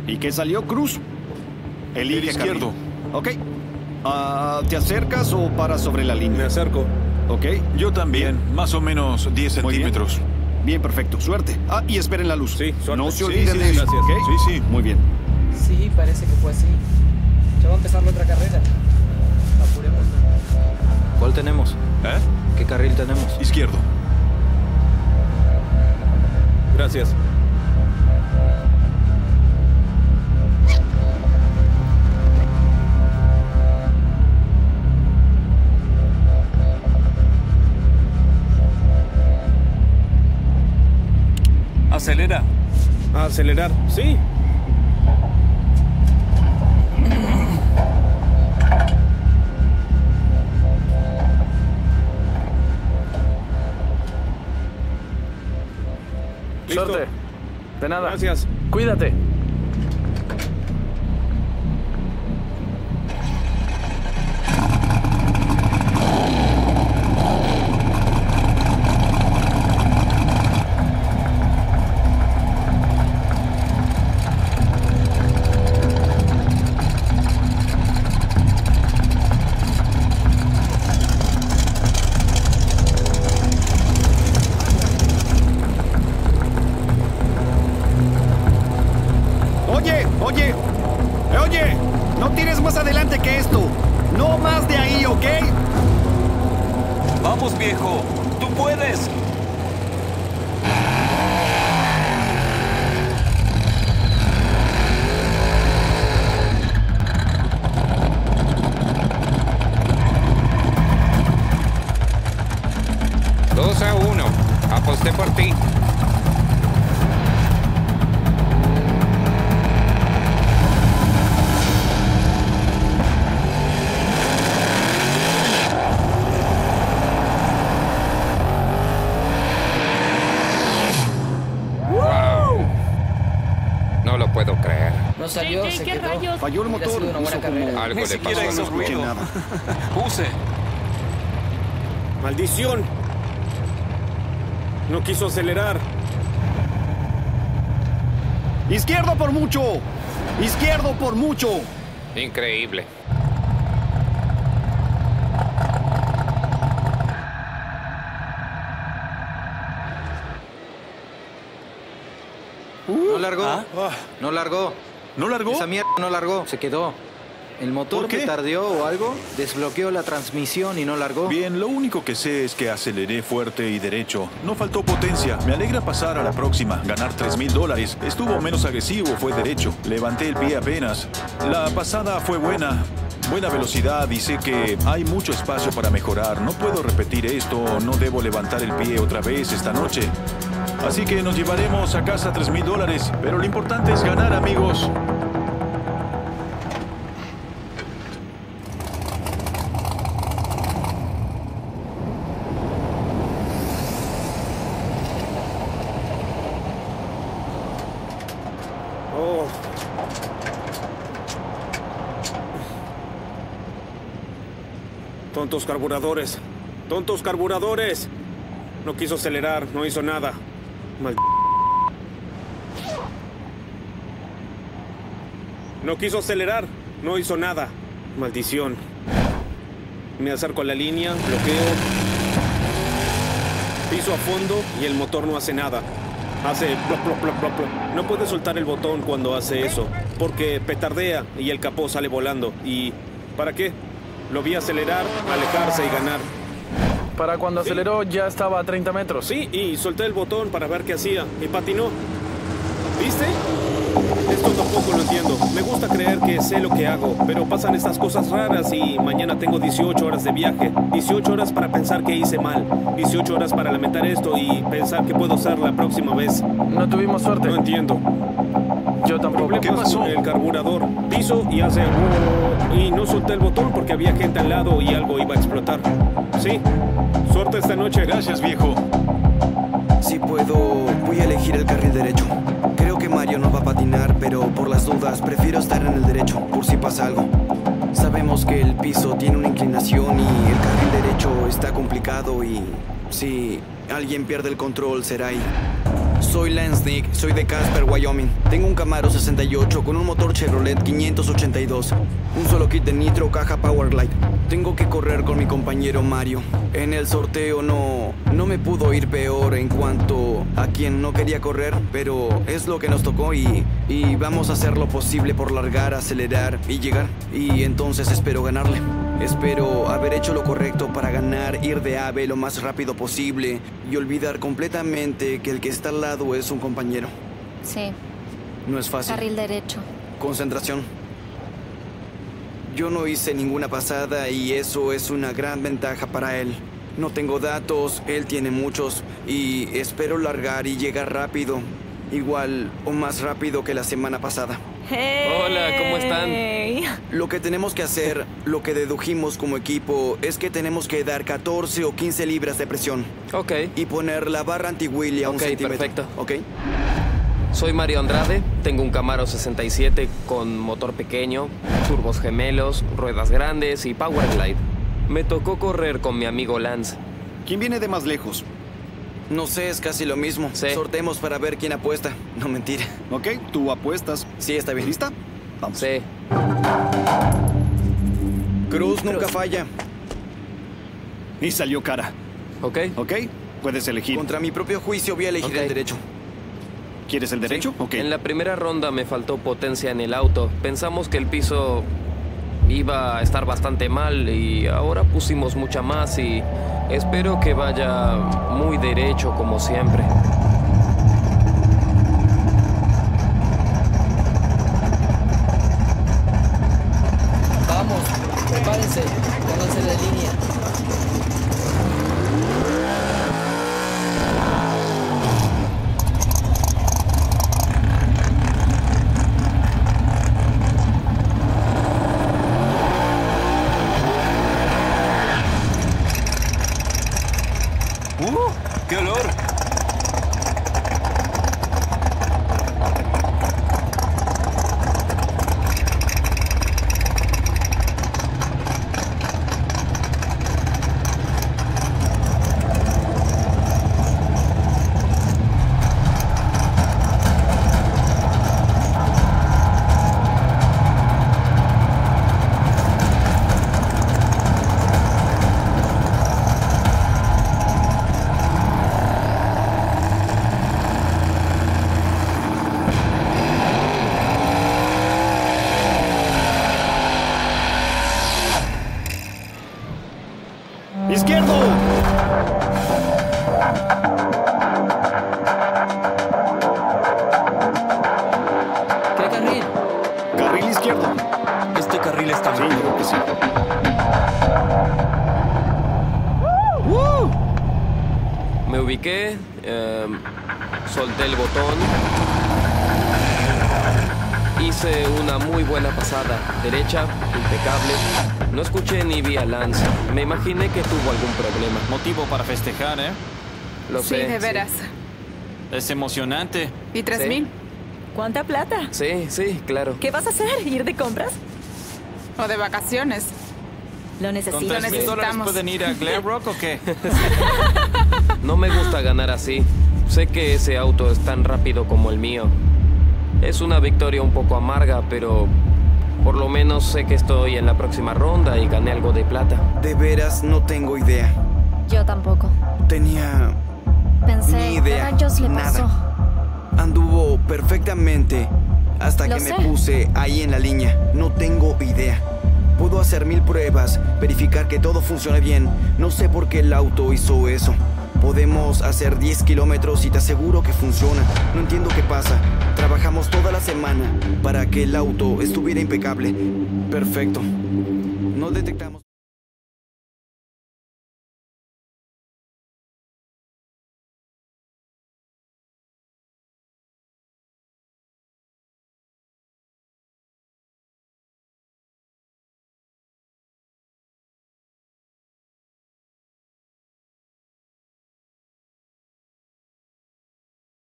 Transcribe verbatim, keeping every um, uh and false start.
¿Y qué salió, Cruz? Elige El izquierdo. carril. Ok. Uh, ¿Te acercas o paras sobre la línea? Me acerco. Ok. Yo también, más o menos diez Muy bien. centímetros. Bien, perfecto. Suerte. Ah, y esperen la luz. Sí, suerte. No se Sí, olviden sí, de eso, gracias. ¿ok? Sí, sí. Muy bien. Sí, parece que fue así. Ya va a empezar la otra carrera. Apuremos. ¿Cuál tenemos? ¿Eh? ¿Qué carril tenemos? Izquierdo. Gracias. Acelera. A acelerar. Sí. Listo. Suerte. De nada. Gracias. Cuídate. Oye, oye. Eh, Oye, no tires más adelante que esto. No más de ahí, ¿ok? Vamos, viejo. Tú puedes. Dos a uno. Aposté por ti. Wow. No lo puedo creer. No salió, J J, se ¿qué quedó. rayos? Falló el Hubiera motor. sido una buena hizo como- carrera. Algo Ni le siquiera pasó. hizo No escuché ruido. nada. Puse. Maldición. No quiso acelerar. Izquierdo por mucho. Izquierdo por mucho. Increíble. No largó. ¿Ah? No largó. ¿No largó? Esa mierda no largó. Se quedó. El motor ¿Por qué? petardeó o algo, desbloqueó la transmisión y no largó. Bien, lo único que sé es que aceleré fuerte y derecho. No faltó potencia. Me alegra pasar a la próxima. Ganar tres mil dólares. Estuvo menos agresivo, fue derecho. Levanté el pie apenas. La pasada fue buena. Buena velocidad y sé que hay mucho espacio para mejorar. No puedo repetir esto. No debo levantar el pie otra vez esta noche. Así que nos llevaremos a casa tres mil dólares. Pero lo importante es ganar, amigos. Oh. Tontos carburadores. Tontos carburadores. No quiso acelerar, no hizo nada. Mal... No quiso acelerar, no hizo nada. Maldición. Me acerco a la línea, bloqueo. Piso a fondo y el motor no hace nada. Hace plop, plop, plop, plop, plop. No puede soltar el botón cuando hace eso, porque petardea y el capó sale volando. ¿Y para qué? Lo vi acelerar, alejarse y ganar. Para cuando Sí. aceleró ya estaba a treinta metros. Sí, y solté el botón para ver qué hacía y patinó. ¿Viste? Esto tampoco lo entiendo. Me gusta creer que sé lo que hago, pero pasan estas cosas raras y mañana tengo dieciocho horas de viaje. dieciocho horas para pensar que hice mal. dieciocho horas para lamentar esto y pensar que puedo hacer la próxima vez. No tuvimos suerte. No entiendo. Yo tampoco. Problemas ¿Qué pasó? con el carburador. Piso y hace... Y no solté el botón porque había gente al lado y algo iba a explotar. Sí. Suerte esta noche. Gracias, viejo. Si puedo, voy a elegir el carril derecho. Creo que Mario no va a patinar, pero por las dudas prefiero estar en el derecho, por si pasa algo. Sabemos que el piso tiene una inclinación y el carril derecho está complicado y si alguien pierde el control será ahí. Soy Lance Nick, soy de Casper, Wyoming. Tengo un Camaro sesenta y ocho con un motor Chevrolet quinientos ochenta y dos. Un solo kit de nitro, caja Powerglide. Tengo que correr con mi compañero Mario. En el sorteo no, no me pudo ir peor en cuanto a quien no quería correr, pero es lo que nos tocó y, y vamos a hacer lo posible por largar, acelerar y llegar. Y entonces espero ganarle. Espero haber hecho lo correcto para ganar, ir de ave lo más rápido posible y olvidar completamente que el que está al lado es un compañero. Sí. No es fácil. Carril derecho. Concentración. Yo no hice ninguna pasada y eso es una gran ventaja para él. No tengo datos, él tiene muchos y espero largar y llegar rápido. Igual o más rápido que la semana pasada. Hey. Hola, ¿cómo están? Lo que tenemos que hacer, lo que dedujimos como equipo, es que tenemos que dar catorce o quince libras de presión. Ok. Y poner la barra anti-wheelie a un Ok, centímetro. perfecto. Ok. Soy Mario Andrade, tengo un Camaro sesenta y siete con motor pequeño, turbos gemelos, ruedas grandes y Powerglide. Me tocó correr con mi amigo Lance. ¿Quién viene de más lejos? No sé, es casi lo mismo. Sí. Sortemos para ver quién apuesta. No, mentira. Ok, tú apuestas. Sí, está bien. ¿Lista? Vamos. Sí. Cruz nunca falla. Y salió cara. Ok. Ok, puedes elegir. Contra mi propio juicio voy a elegir Ok. el derecho. ¿Quieres el derecho? Ok. En la primera ronda me faltó potencia en el auto. Pensamos que el piso iba a estar bastante mal y ahora pusimos mucha más y espero que vaya muy derecho como siempre. Vamos, prepárense, pónganse de línea. ¡Uh! ¡Qué olor! ¡Izquierdo! ¿Qué carril? Carril izquierdo. Este carril está Sí, mal. creo que sí. Me ubiqué, eh, solté el botón, hice una muy buena pasada, derecha, impecable. No escuché ni vi a Lance. Me imaginé que tuvo algún problema. Motivo para festejar, ¿eh? Lo Sí, sé. de veras. Es emocionante. ¿Y tres Sí. mil? ¿Cuánta plata? Sí, sí, claro. ¿Qué vas a hacer? ¿Ir de compras? ¿O de vacaciones? Lo ¿Con necesito. tres mil dólares necesitamos. pueden ir a Glare Rock o qué? No me gusta ganar así. Sé que ese auto es tan rápido como el mío. Es una victoria un poco amarga, pero por lo menos sé que estoy en la próxima ronda y gané algo de plata. De veras no tengo idea. Yo tampoco. Tenía Pensé, ni idea. a rayos le pasó. Nada. Anduvo perfectamente hasta Lo que sé. me puse ahí en la línea. No tengo idea. Puedo hacer mil pruebas, verificar que todo funciona bien. No sé por qué el auto hizo eso. Podemos hacer diez kilómetros y te aseguro que funciona. No entiendo qué pasa. Trabajamos toda la semana para que el auto estuviera impecable. Perfecto. No detectamos...